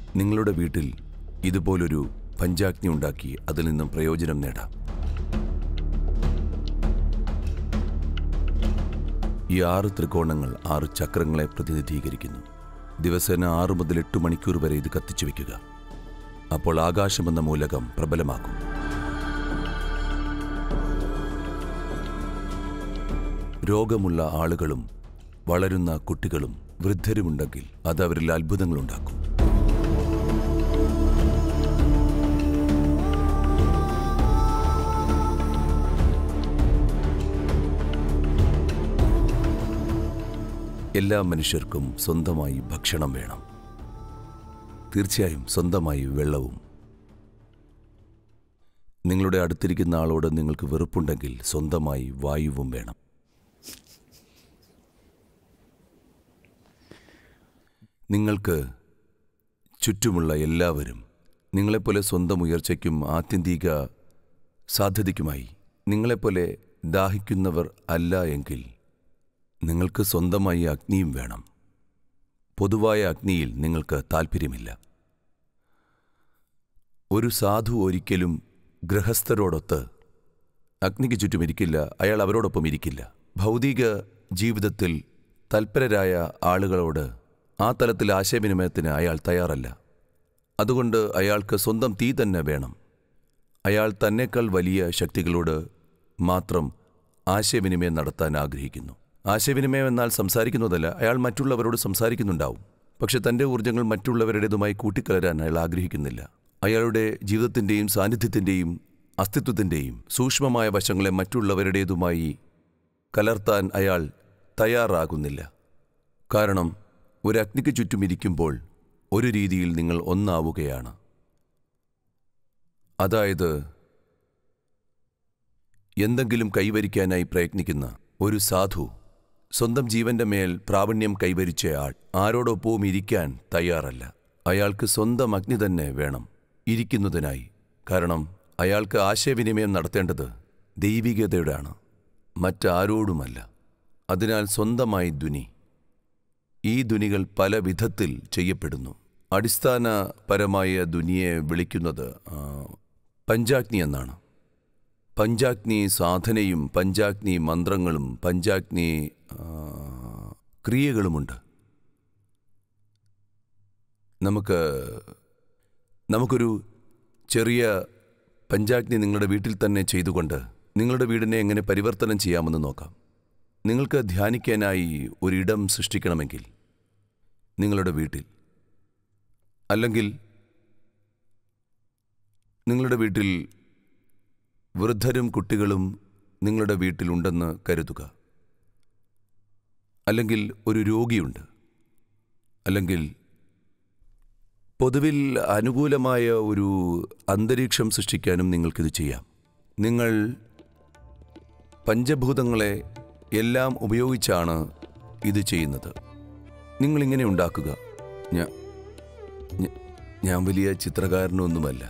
നിങ്ങളുടെ വീട്ടിൽ ഇതുപോലൊരു പഞ്ചാഗ്നി ഉണ്ടാക്കി അതിൽ നിന്നും പ്രയോജനം നേടാം. ഈ 6 ത്രികോണങ്ങൾ 6 ചക്രങ്ങളെ പ്രതിനിധീകരിക്കുന്നു. ദിവസേന 6 മുതൽ 8 മണിക്കൂർ വരെ ഇത് കത്തിച്ചു വയ്ക്കുക. അപ്പോൾ ആകാശമെന്ന മൂലകം പ്രബലമാകും. രോഗമുള്ള ആളുകളും വളരുന്ന കുട്ടികളും വൃദ്ധരുമുണ്ടെങ്കിൽ അത് അവരിൽ അത്ഭുതങ്ങളുണ്ടാക്കും. എല്ലാ മനുഷ്യർക്കും സ്വന്തമായി ഭക്ഷണം വേണം. തീർച്ചയായും സ്വന്തമായി വെള്ളവും. നിങ്ങളുടെ അടുത്തിരിക്കുന്ന ആളോട് നിങ്ങൾക്ക് വെറുപ്പുണ്ടെങ്കിൽ സ്വന്തമായി വായുവും വേണം. നിങ്ങൾക്ക് ചുറ്റുമുള്ള എല്ലാവരും നിങ്ങളെപ്പോലെ സ്വന്തം ഉയർച്ചയ്ക്കും ആത്യന്തിക സാധ്യതയ്ക്കുമായി നിങ്ങളെപ്പോലെ ദാഹിക്കുന്നവർ അല്ല എങ്കിൽ നിങ്ങൾക്ക് സ്വന്തമായി അഗ്നിയും വേണം. പൊതുവായ അഗ്നിയിൽ നിങ്ങൾക്ക് താൽപ്പര്യമില്ല. ഒരു സാധു ഒരിക്കലും ഗൃഹസ്ഥരോടൊത്ത് അഗ്നിക്ക് ചുറ്റും ഇരിക്കില്ല. അയാൾ അവരോടൊപ്പം ഇരിക്കില്ല. ഭൗതിക ജീവിതത്തിൽ തൽപരരായ ആളുകളോട് ആ തലത്തിൽ ആശയവിനിമയത്തിന് അയാൾ തയ്യാറല്ല. അതുകൊണ്ട് അയാൾക്ക് സ്വന്തം തീ തന്നെ വേണം. അയാൾ തന്നെക്കാൾ വലിയ ശക്തികളോട് മാത്രം ആശയവിനിമയം നടത്താൻ ആഗ്രഹിക്കുന്നു. ആശയവിനിമയം എന്നാൽ സംസാരിക്കുന്നതല്ല. അയാൾ മറ്റുള്ളവരോട് സംസാരിക്കുന്നുണ്ടാവും. പക്ഷെ തൻ്റെ ഊർജ്ജങ്ങൾ മറ്റുള്ളവരുടേതുമായി കൂട്ടിക്കലരാൻ അയാൾ ആഗ്രഹിക്കുന്നില്ല. അയാളുടെ ജീവിതത്തിൻ്റെയും സാന്നിധ്യത്തിൻ്റെയും അസ്തിത്വത്തിൻ്റെയും സൂക്ഷ്മമായ വശങ്ങളെ മറ്റുള്ളവരുടേതുമായി കലർത്താൻ അയാൾ തയ്യാറാകുന്നില്ല. കാരണം ഒരു അഗ്നിക്ക് ചുറ്റും ഇരിക്കുമ്പോൾ ഒരു രീതിയിൽ നിങ്ങൾ ഒന്നാവുകയാണ്. അതായത് എന്തെങ്കിലും കൈവരിക്കാനായി പ്രയത്നിക്കുന്ന ഒരു സാധു സ്വന്തം ജീവന്റെ മേൽ പ്രാവണ്യം കൈവരിച്ചയാൾ ആരോടൊപ്പവും ഇരിക്കാൻ തയ്യാറല്ല. അയാൾക്ക് സ്വന്തം അഗ്നി തന്നെ വേണം ഇരിക്കുന്നതിനായി. കാരണം അയാൾക്ക് ആശയവിനിമയം നടത്തേണ്ടത് ദൈവികതയോടാണ്, മറ്റാരോടുമല്ല. അതിനാൽ സ്വന്തമായി ധ്വനി. ഈ ധ്വനികൾ പല വിധത്തിൽ ചെയ്യപ്പെടുന്നു. അടിസ്ഥാനപരമായ ധ്വനിയെ വിളിക്കുന്നത് പഞ്ചാഗ്നി എന്നാണ്. പഞ്ചാഗ്നി സാധനയും പഞ്ചാഗ്നി മന്ത്രങ്ങളും പഞ്ചാഗ്നി ക്രിയകളുമുണ്ട്. നമുക്കൊരു ചെറിയ പഞ്ചാഗ്നി നിങ്ങളുടെ വീട്ടിൽ തന്നെ ചെയ്തുകൊണ്ട് നിങ്ങളുടെ വീടിനെ എങ്ങനെ പരിവർത്തനം ചെയ്യാമെന്ന് നോക്കാം. നിങ്ങൾക്ക് ധ്യാനിക്കാനായി ഒരിടം സൃഷ്ടിക്കണമെങ്കിൽ നിങ്ങളുടെ വീട്ടിൽ, അല്ലെങ്കിൽ നിങ്ങളുടെ വീട്ടിൽ വൃദ്ധരും കുട്ടികളും നിങ്ങളുടെ വീട്ടിലുണ്ടെന്ന് കരുതുക. അല്ലെങ്കിൽ ഒരു രോഗിയുണ്ട്. അല്ലെങ്കിൽ പൊതുവിൽ അനുകൂലമായ ഒരു അന്തരീക്ഷം സൃഷ്ടിക്കാനും നിങ്ങൾക്കിത് ചെയ്യാം. നിങ്ങൾ പഞ്ചഭൂതങ്ങളെ എല്ലാം ഉപയോഗിച്ചാണ് ഇത് ചെയ്യുന്നത്. നിങ്ങളിങ്ങനെ ഉണ്ടാക്കുക. ഞാൻ വലിയ ചിത്രകാരനൊന്നുമല്ല.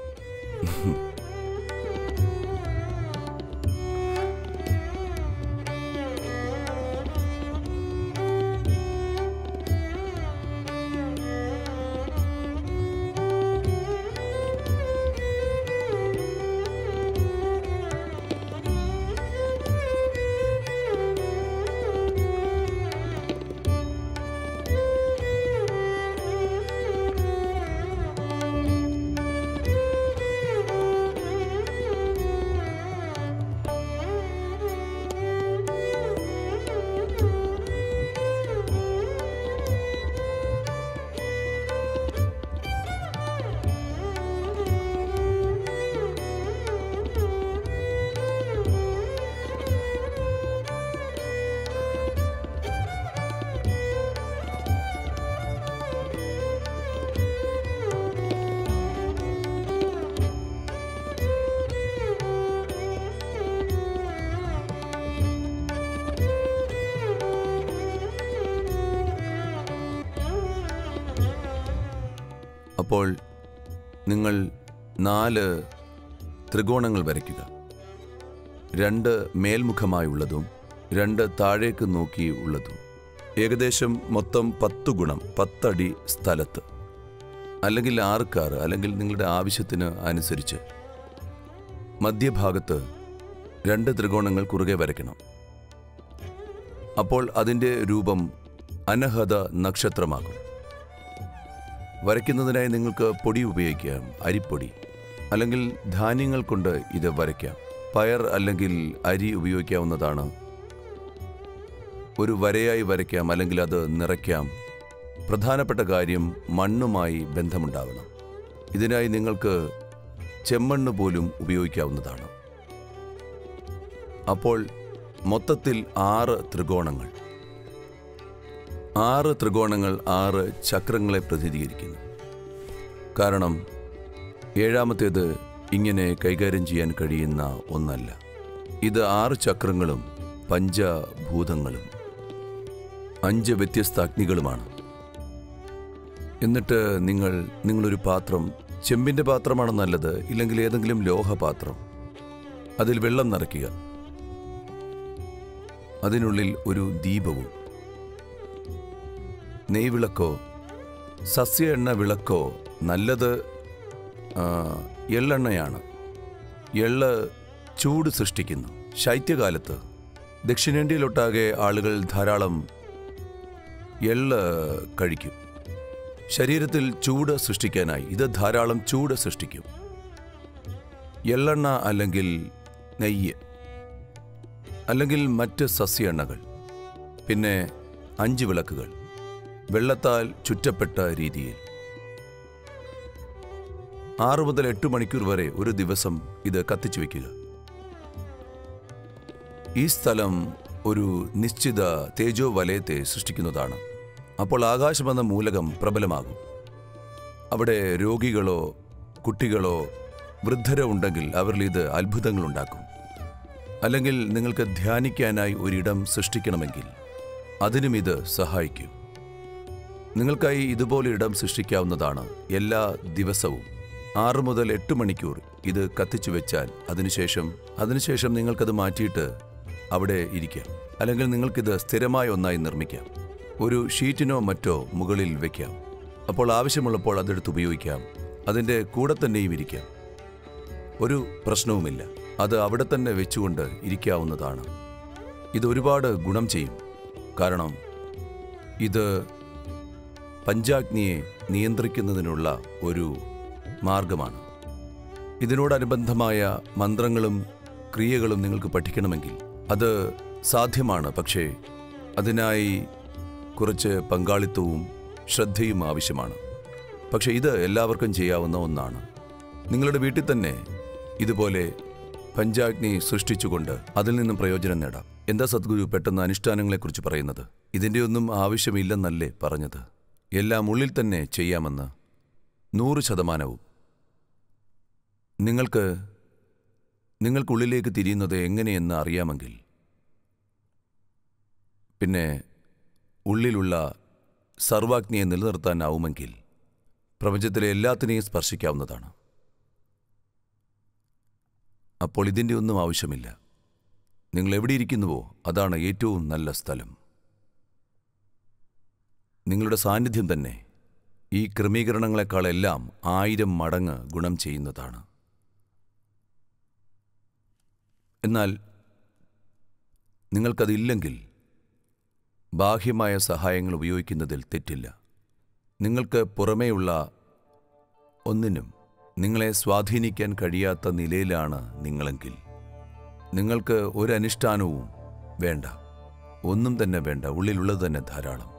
അപ്പോൾ നിങ്ങൾ 4 ത്രികോണങ്ങൾ വരയ്ക്കുക. 2 മേൽമുഖമായുള്ളതും 2 താഴേക്ക് നോക്കി ഉള്ളതും. ഏകദേശം മൊത്തം 10 ഗുണം 10 അടി സ്ഥലത്ത്. അല്ലെങ്കിൽ 6 കാർ, അല്ലെങ്കിൽ നിങ്ങളുടെ ആവശ്യത്തിന് അനുസരിച്ച് മധ്യഭാഗത്ത് 2 ത്രികോണങ്ങൾ കുറുകെ വരയ്ക്കണം. അപ്പോൾ അതിൻ്റെ രൂപം അനഹത നക്ഷത്രമാകും. വരയ്ക്കുന്നതിനായി നിങ്ങൾക്ക് പൊടി ഉപയോഗിക്കാം, അരിപ്പൊടി, അല്ലെങ്കിൽ ധാന്യങ്ങൾ കൊണ്ട് ഇത് വരയ്ക്കാം. പയർ അല്ലെങ്കിൽ അരി ഉപയോഗിക്കാവുന്നതാണ്. ഒരു വരയായി വരയ്ക്കാം, അല്ലെങ്കിൽ അത് നിറയ്ക്കാം. പ്രധാനപ്പെട്ട കാര്യം മണ്ണുമായി ബന്ധമുണ്ടാവണം. ഇതിനായി നിങ്ങൾക്ക് ചെമ്മണ്ണ് പോലും ഉപയോഗിക്കാവുന്നതാണ്. അപ്പോൾ മൊത്തത്തിൽ 6 ത്രികോണങ്ങൾ 6 ചക്രങ്ങളെ പ്രതിനിധീകരിക്കുന്നു. കാരണം 7ാമത്തേത് ഇങ്ങനെ കൈകാര്യം ചെയ്യാൻ കഴിയുന്ന ഒന്നല്ല. ഇത് 6 ചക്രങ്ങളും പഞ്ചഭൂതങ്ങളും 5 വ്യത്യസ്ത അഗ്നികളുമാണ്. എന്നിട്ട് നിങ്ങളൊരു പാത്രം, ചെമ്പിൻ്റെ പാത്രമാണ് നല്ലത്, ഇല്ലെങ്കിൽ ഏതെങ്കിലും ലോഹപാത്രം, അതിൽ വെള്ളം നിറയ്ക്കുക. അതിനുള്ളിൽ ഒരു ദീപവും, നെയ്വിളക്കോ സസ്യ എണ്ണ വിളക്കോ, നല്ലത് എള്ളെണ്ണയാണ്. എള്ള് ചൂട് സൃഷ്ടിക്കുന്നു. ശൈത്യകാലത്ത് ദക്ഷിണേന്ത്യയിലൊട്ടാകെ ആളുകൾ ധാരാളം എള്ള് കഴിക്കും. ശരീരത്തിൽ ചൂട് സൃഷ്ടിക്കാനായി ഇത് ധാരാളം ചൂട് സൃഷ്ടിക്കും. എള്ളെണ്ണ അല്ലെങ്കിൽ നെയ്യ് അല്ലെങ്കിൽ മറ്റ് സസ്യ എണ്ണകൾ. പിന്നെ 5 വിളക്കുകൾ വെള്ളത്താൽ ചുറ്റപ്പെട്ട രീതിയിൽ 6 മുതൽ 8 മണിക്കൂർ വരെ ഒരു ദിവസം ഇത് കത്തിച്ചു വയ്ക്കുക. ഈ സ്ഥലം ഒരു നിശ്ചിത തേജോ വലയത്തെ സൃഷ്ടിക്കുന്നതാണ്. അപ്പോൾ ആകാശമെന്ന മൂലകം പ്രബലമാകും. അവിടെ രോഗികളോ കുട്ടികളോ വൃദ്ധരോ ഉണ്ടെങ്കിൽ അവരിൽ ഇത് അത്ഭുതങ്ങളുണ്ടാക്കും. അല്ലെങ്കിൽ നിങ്ങൾക്ക് ധ്യാനിക്കാനായി ഒരിടം സൃഷ്ടിക്കണമെങ്കിൽ അതിനും ഇത് സഹായിക്കും. നിങ്ങൾക്കായി ഇതുപോലെ ഇടം സൃഷ്ടിക്കാവുന്നതാണ്. എല്ലാ ദിവസവും 6 മുതൽ 8 മണിക്കൂർ ഇത് കത്തിച്ചു വെച്ചാൽ അതിനുശേഷം നിങ്ങൾക്കത് മാറ്റിയിട്ട് അവിടെ ഇരിക്കാം. അല്ലെങ്കിൽ നിങ്ങൾക്കിത് സ്ഥിരമായ ഒന്നായി നിർമ്മിക്കാം. ഒരു ഷീറ്റിനോ മറ്റോ മുകളിൽ വയ്ക്കാം. അപ്പോൾ ആവശ്യമുള്ളപ്പോൾ അതെടുത്ത് ഉപയോഗിക്കാം. അതിൻ്റെ കൂടെ തന്നെയും ഇരിക്കാം. ഒരു പ്രശ്നവുമില്ല. അത് അവിടെ തന്നെ വെച്ചുകൊണ്ട് ഇരിക്കാവുന്നതാണ്. ഇത് ഒരുപാട് ഗുണം ചെയ്യും. കാരണം ഇത് പഞ്ചാഗ്നിയെ നിയന്ത്രിക്കുന്നതിനുള്ള ഒരു മാർഗമാണ്. ഇതിനോടനുബന്ധമായ മന്ത്രങ്ങളും ക്രിയകളും നിങ്ങൾക്ക് പഠിക്കണമെങ്കിൽ അത് സാധ്യമാണ്. പക്ഷേ അതിനായി കുറച്ച് പങ്കാളിത്തവും ശ്രദ്ധയും ആവശ്യമാണ്. പക്ഷേ ഇത് എല്ലാവർക്കും ചെയ്യാവുന്ന ഒന്നാണ്. നിങ്ങളുടെ വീട്ടിൽ തന്നെ ഇതുപോലെ പഞ്ചാഗ്നി സൃഷ്ടിച്ചുകൊണ്ട് അതിൽ നിന്നും പ്രയോജനം നേടാം. എന്താ സദ്ഗുരു പെട്ടെന്ന് അനുഷ്ഠാനങ്ങളെക്കുറിച്ച് പറയുന്നത്? ഇതിൻ്റെ ഒന്നും ആവശ്യമില്ലെന്നല്ലേ പറഞ്ഞത്? എല്ലാം ഉള്ളിൽ തന്നെ ചെയ്യാമെന്ന് 100%. നിങ്ങൾക്കുള്ളിലേക്ക് തിരിയുന്നത് എങ്ങനെയെന്ന് അറിയാമെങ്കിൽ പിന്നെ ഉള്ളിലുള്ള സർവാഗ്നിയെ നിലനിർത്താനാവുമെങ്കിൽ പ്രപഞ്ചത്തിലെ എല്ലാത്തിനെയും സ്പർശിക്കാവുന്നതാണ്. അപ്പോൾ ഇതിൻ്റെ ഒന്നും ആവശ്യമില്ല. നിങ്ങൾ എവിടെ ഇരിക്കുന്നുവോ അതാണ് ഏറ്റവും നല്ല സ്ഥലം. നിങ്ങളുടെ സാന്നിധ്യം തന്നെ ഈ ക്രമീകരണങ്ങളെക്കാളെല്ലാം 1000 മടങ്ങ് ഗുണം ചെയ്യുന്നതാണ്. എന്നാൽ നിങ്ങൾക്കതില്ലെങ്കിൽ ബാഹ്യമായ സഹായങ്ങൾ ഉപയോഗിക്കുന്നതിൽ തെറ്റില്ല. നിങ്ങൾക്ക് പുറമേയുള്ള ഒന്നിനും നിങ്ങളെ സ്വാധീനിക്കാൻ കഴിയാത്ത നിലയിലാണ് നിങ്ങളെങ്കിൽ നിങ്ങൾക്ക് ഒരു അനുഷ്ഠാനവും വേണ്ട, ഒന്നും തന്നെ വേണ്ട. ഉള്ളിലുള്ളത് തന്നെ ധാരാളം.